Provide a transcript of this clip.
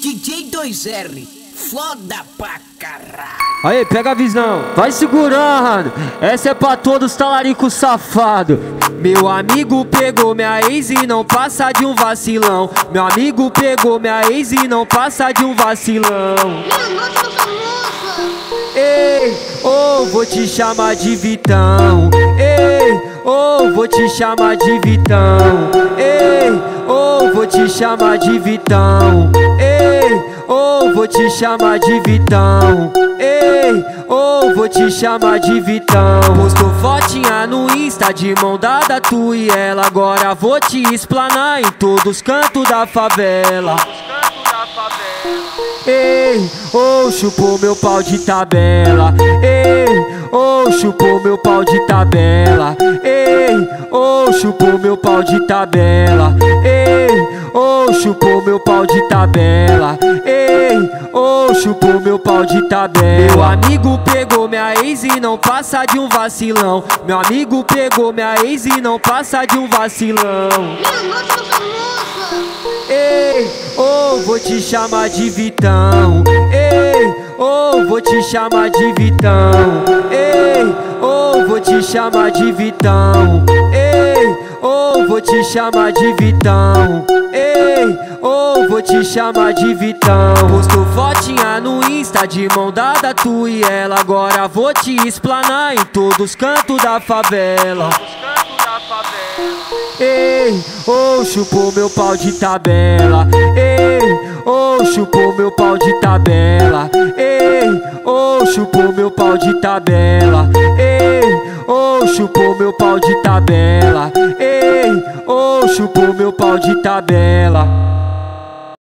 DJ 2R, foda pra caralho. Aí, pega a visão, vai segurando. Essa é pra todos talaricos safado. Meu amigo pegou minha ex e não passa de um vacilão. Meu amigo pegou minha ex e não passa de um vacilão. Ei, oh, vou te chamar de Vitão. Ei, oh, vou te chamar de Vitão. Ei, oh, vou te chamar de Vitão. Ei, oh, vou te chamar de Vitão. Ei, oh, vou te chamar de Vitão. Postou fotinha no Insta de mão dada tu e ela. Agora vou te explanar em todos os cantos da favela. Ei, oh, chupou meu pau de tabela. Ei, oh, chupou meu pau de tabela. Ei, oh, chupou meu pau de tabela. Ei, oh, chupou meu pau de tabela. Ei, oh, chupou meu pau de tabela. Meu amigo pegou minha ex e não passa de um vacilão. Meu amigo pegou minha ex e não passa de um vacilão. Ei, oh, vou te chamar de Vitão. Ei, oh, vou te chamar de Vitão. Ei, oh, vou te chamar de Vitão. Ei, oh, vou te chamar de Vitão. Ei, oh, vou te chamar de Vitão. Postou fotinha no Insta de mão dada tu e ela. Agora vou te explanar em todos os cantos da favela. Ei, oh, chupou meu pau de tabela. Ei, oh, chupou meu pau de tabela. Ei, oh, chupou meu pau de tabela. Ei, oh, chupou meu pau de tabela. Ei, oh, chupou meu pau de tabela.